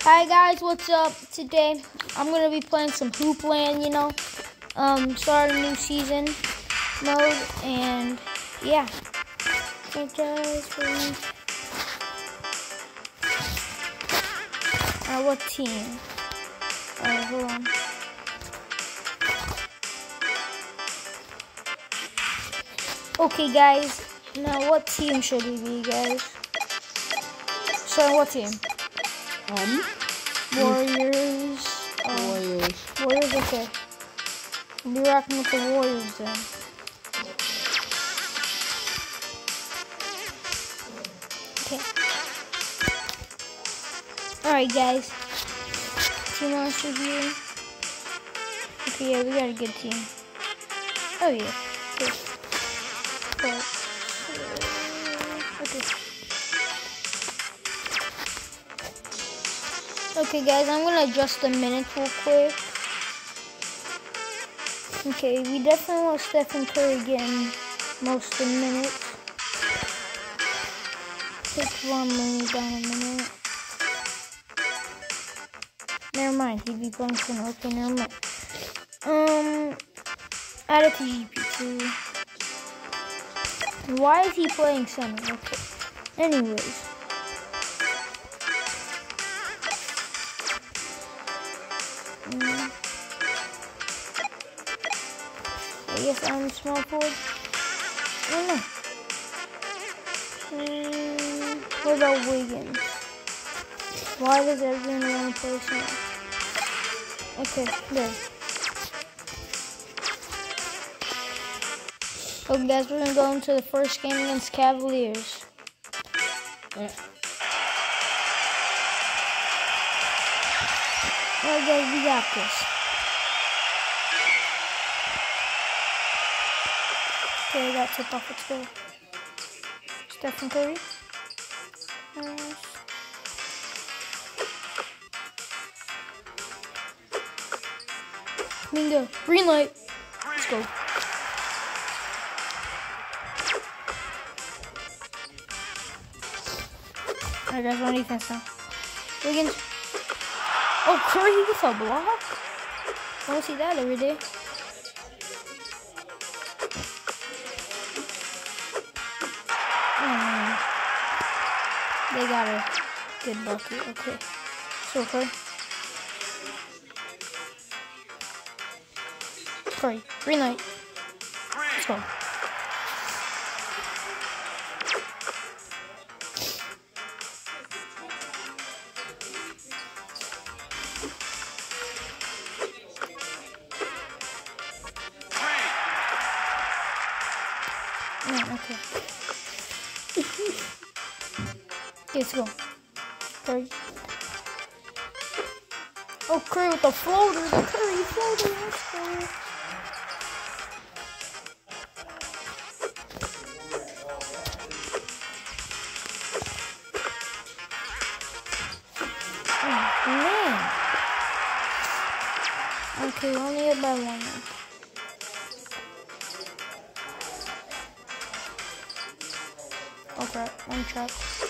Hi guys, what's up? Today I'm gonna be playing some Hoopland, start a new season mode, and yeah. Franchise for what team? Hold on. Okay, guys. Now, what team should we be, guys? So, what team? Warriors. Warriors, okay. We'll be rocking with the Warriors then. Okay. Alright, guys. Team monster here. Okay, yeah, we got a good team. Oh, yeah. Okay. Okay, guys, I'm gonna adjust the minutes real quick. Okay, we definitely want Stephen Curry getting most of the minutes. Take Von Looney down a minute. Never mind, he'd be playing center. Okay, never mind. Add it to GP2. Why is he playing center? Okay. Anyways. I guess I'm small forward. I don't know. What about Wiggins? Why does everyone want to play center? Okay, there. Okay, guys, we're gonna go into the first game against Cavaliers. Yeah. Alright, guys, we got this. Okay, I got tip off. Let's go. Stephen Curry. Bingo. Green light. Let's go. Alright, guys, on defense now. Wiggins. Oh, Curry with a block? I don't see that every day. They got a good bucket. Okay. So Curry. Curry. Green light. Let's go. Okay. Let's go. Curry. Oh, Curry with the floater. The Curry floater. Let's go. Oh, man. Okay, only hit by one now. Oh crap, I'm trapped.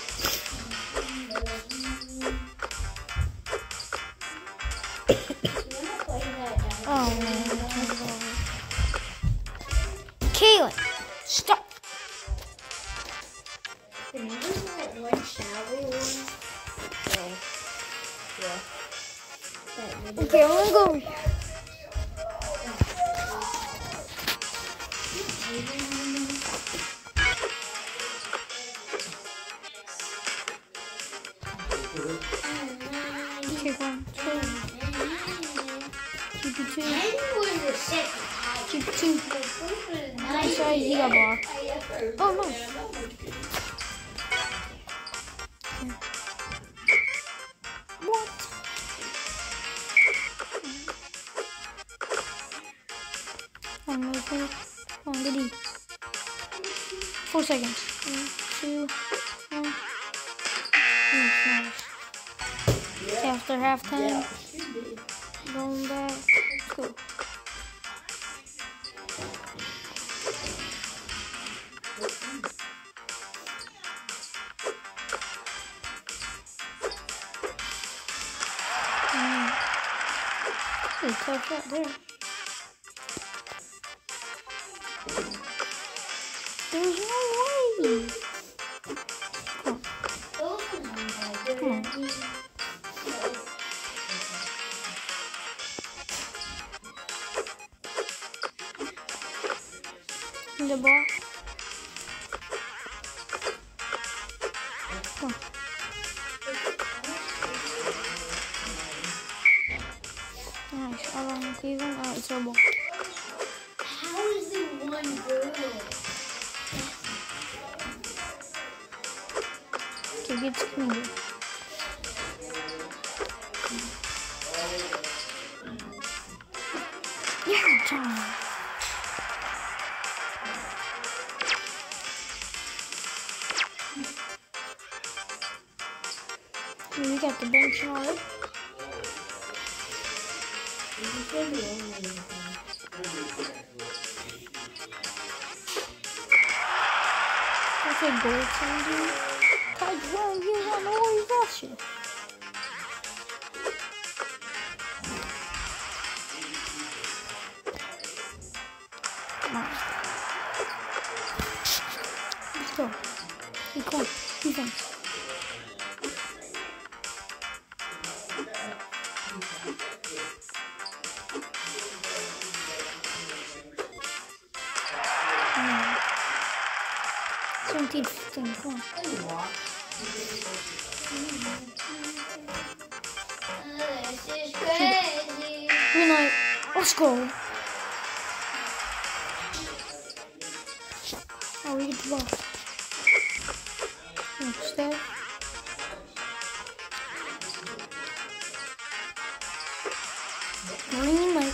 Oh man, Kaylin, stop! Remember that one shower room? Yeah. Okay, I'm gonna go. Take one, two. GP2. GP2. I'm sorry, he got blocked. Oh no. What? Oh no, come on, good D. 4 seconds. 1, 2, 1. Nice. After halftime, going back. Let's go. That's a tough shot there. There's no way. Come on. The ball. Come on. Nice. All right, Cleveland. All right, it's our ball. How is it one girl? Okay, get to Cleveland. Yeah, John. We got the bench already. That's a goaltender. Tied well, you don't know where he's rushing. Come on. Let's go. Be cool. Defense. Come on, This is crazy. green light. Let's go. Oh, we get the ball. Next step. Green light.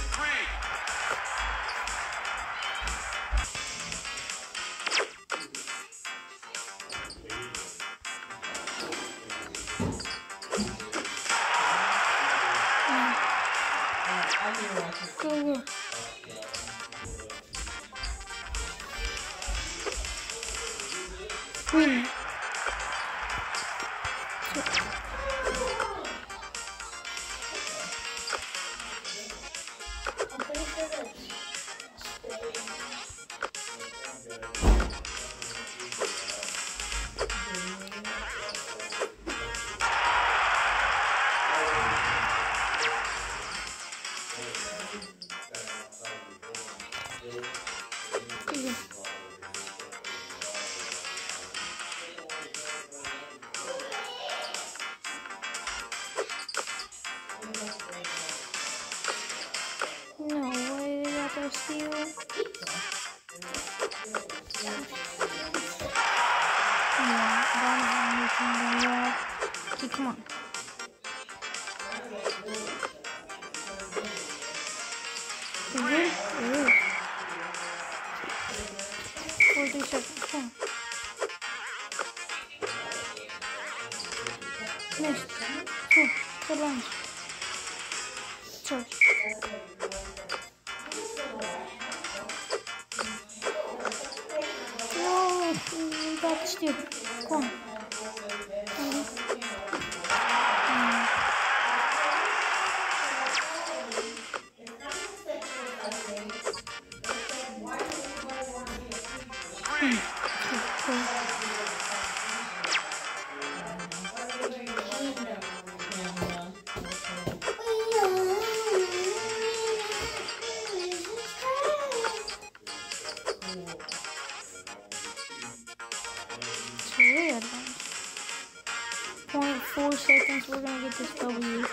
Go, go. Green. No way, they got their steal. Yeah, okay, come on. You good? Ooh. 40 seconds, come on. Missed. Cool, good lunge. Charge. No, we got the steal. Come on. Really advanced. 0.4 seconds, we're gonna get this W.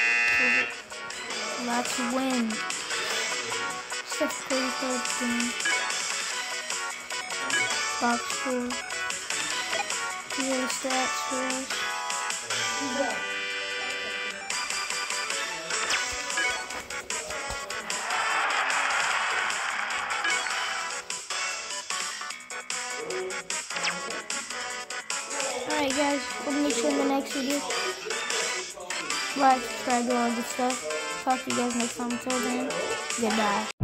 Let's win. Steph Curry first game. Box score. PA stats for us. Alright guys, we'll meet you in the next video. Like, subscribe, do all good stuff. Talk to you guys next time. Until then, goodbye.